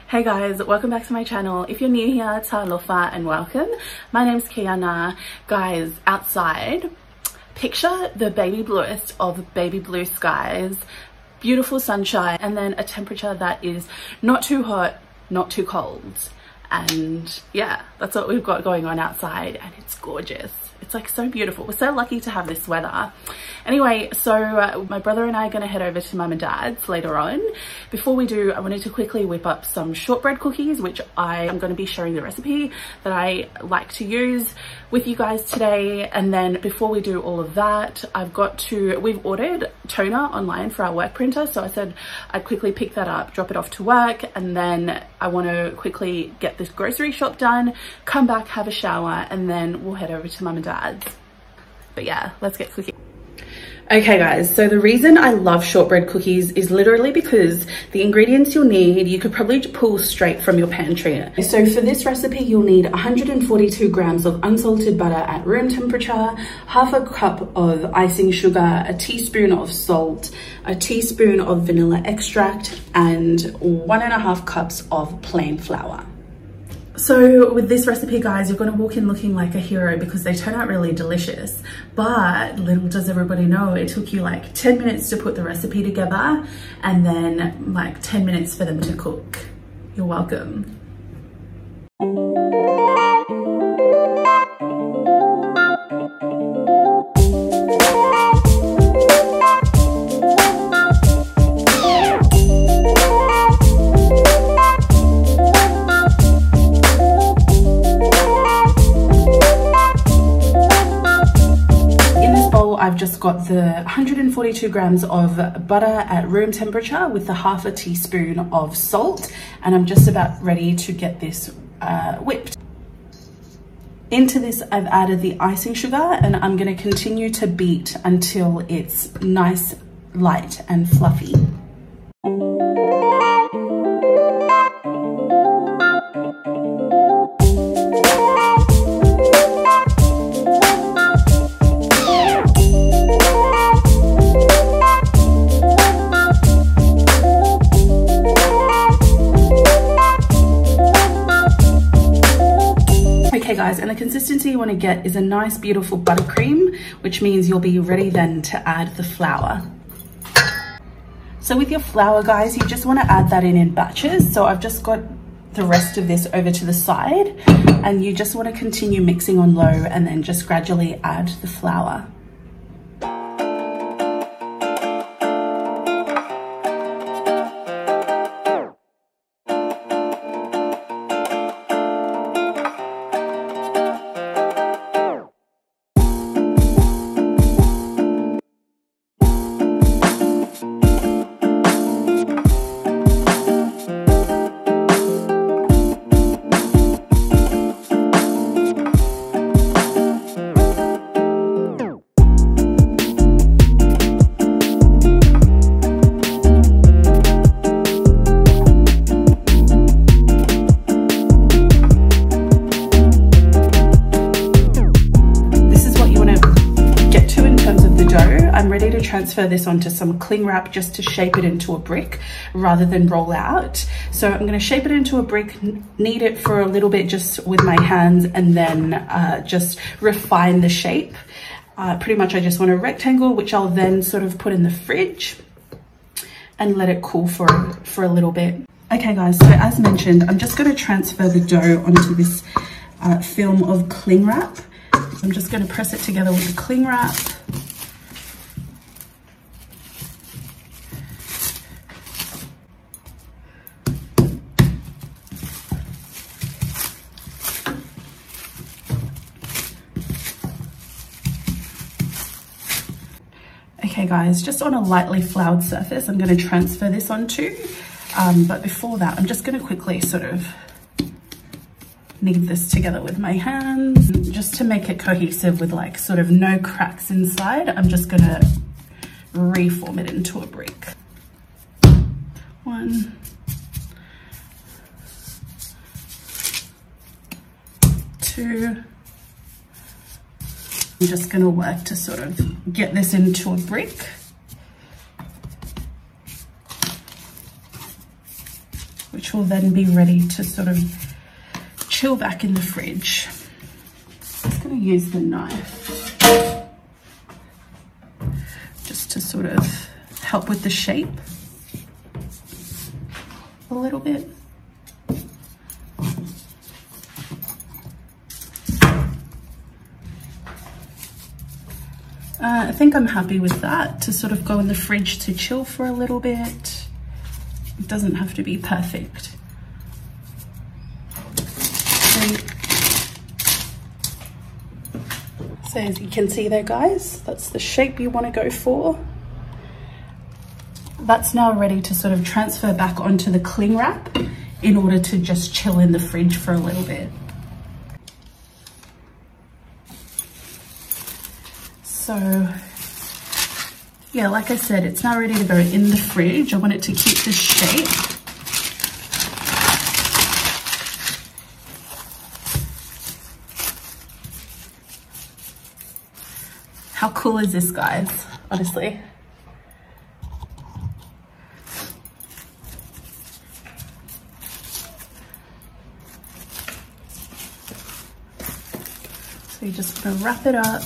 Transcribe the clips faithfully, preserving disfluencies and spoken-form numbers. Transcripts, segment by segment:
Hey guys, welcome back to my channel. If you're new here, talofa and welcome. My name's Kiana. Guys, outside, picture the baby bluest of baby blue skies, beautiful sunshine, and then a temperature that is not too hot, not too cold. And yeah, that's what we've got going on outside, and it's gorgeous. It's like so beautiful. We're so lucky to have this weather. Anyway, so uh, my brother and I are going to head over to mum and dad's later on. Before we do, I wanted to quickly whip up some shortbread cookies, which I am going to be sharing the recipe that I like to use with you guys today. And then before we do all of that, I've got to, we've ordered toner online for our work printer. So I said I'd quickly pick that up, drop it off to work, and then I want to quickly get this grocery shop done, come back, have a shower, and then we'll head over to mum and dad's. But yeah, let's get cooking. Okay guys, so the reason I love shortbread cookies is literally because the ingredients you'll need, you could probably pull straight from your pantry. So for this recipe, you'll need one hundred forty-two grams of unsalted butter at room temperature, half a cup of icing sugar, a teaspoon of salt, a teaspoon of vanilla extract, and one and a half cups of plain flour. So with this recipe, guys, you're going to walk in looking like a hero because they turn out really delicious. But little does everybody know, it took you like ten minutes to put the recipe together and then like ten minutes for them to cook. You're welcome. I've just got the one hundred forty-two grams of butter at room temperature with the half a teaspoon of salt, and I'm just about ready to get this uh, whipped. Into this, I've added the icing sugar, and I'm going to continue to beat until it's nice, light, and fluffy. Okay guys, and the consistency you want to get is a nice beautiful buttercream, which means you'll be ready then to add the flour. So with your flour, guys, you just want to add that in in batches. So I've just got the rest of this over to the side, and you just want to continue mixing on low and then just gradually add the flour. Transfer this onto some cling wrap just to shape it into a brick rather than roll out. So I'm going to shape it into a brick, knead it for a little bit just with my hands, and then uh, just refine the shape. Uh, pretty much I just want a rectangle, which I'll then sort of put in the fridge and let it cool for, for a little bit. Okay guys, so as mentioned, I'm just going to transfer the dough onto this uh, film of cling wrap. I'm just going to press it together with the cling wrap. Okay guys, just on a lightly floured surface, I'm going to transfer this onto, um, but before that, I'm just going to quickly sort of knead this together with my hands, just to make it cohesive with like sort of no cracks inside. I'm just going to reform it into a brick. One, two, I'm just going to work to sort of get this into a brick. which will then be ready to sort of chill back in the fridge. I'm just going to use the knife just to sort of help with the shape a little bit. Uh, I think I'm happy with that, to sort of go in the fridge to chill for a little bit. It doesn't have to be perfect. So, so as you can see there, guys, that's the shape you want to go for. That's now ready to sort of transfer back onto the cling wrap in order to just chill in the fridge for a little bit. So yeah, like I said, it's now ready to go in the fridge. I want it to keep this shape. How cool is this, guys? Honestly. So you just want to wrap it up.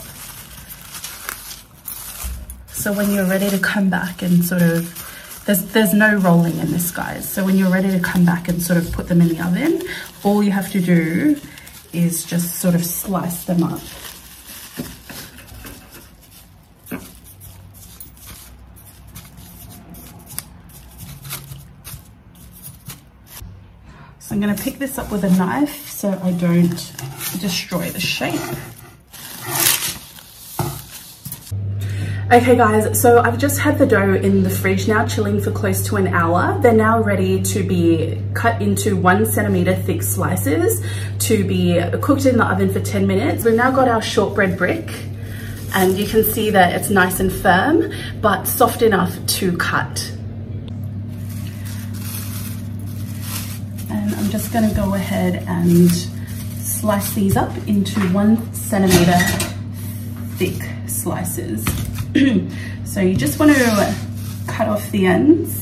So when you're ready to come back and sort of, there's, there's no rolling in this, guys. So when you're ready to come back and sort of put them in the oven, all you have to do is just sort of slice them up. So I'm going to pick this up with a knife so I don't destroy the shape. Okay guys, so I've just had the dough in the fridge now, chilling for close to an hour. They're now ready to be cut into one centimeter thick slices to be cooked in the oven for ten minutes. We've now got our shortbread brick, and you can see that it's nice and firm, but soft enough to cut. And I'm just gonna go ahead and slice these up into one centimeter thick slices. So you just want to cut off the ends.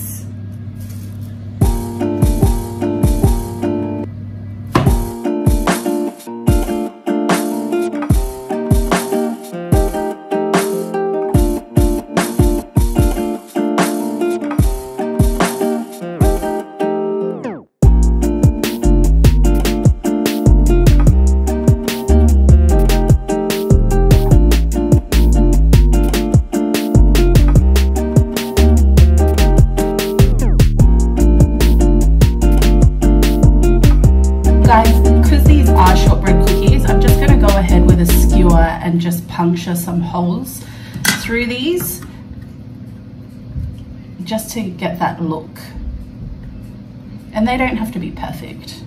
And just puncture some holes through these just to get that look. And they don't have to be perfect.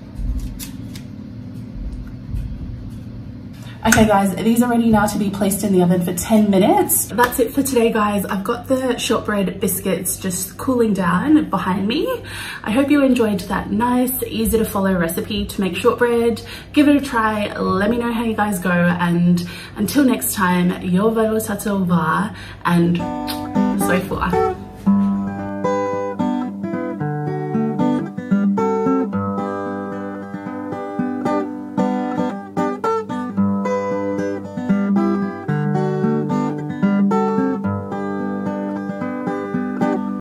Okay guys, these are ready now to be placed in the oven for ten minutes. That's it for today, guys. I've got the shortbread biscuits just cooling down behind me. I hope you enjoyed that nice, easy to follow recipe to make shortbread. Give it a try, let me know how you guys go, and until next time, yo velo tatova and so far.